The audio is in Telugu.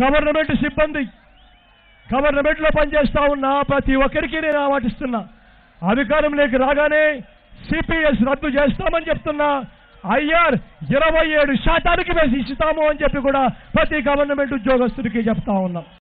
గవర్నమెంట్ సిబ్బంది, గవర్నమెంట్లో పనిచేస్తా ఉన్న ప్రతి ఒక్కరికి నేను ఆవాటిస్తున్నా, అధికారంలోకి రాగానే సిపిఎస్ రద్దు చేస్తామని చెప్తున్నా, ఐఆర్ 27% వేసి ఇస్తాము అని చెప్పి కూడా ప్రతి గవర్నమెంట్ ఉద్యోగస్తుడికి చెప్తా ఉన్నాం.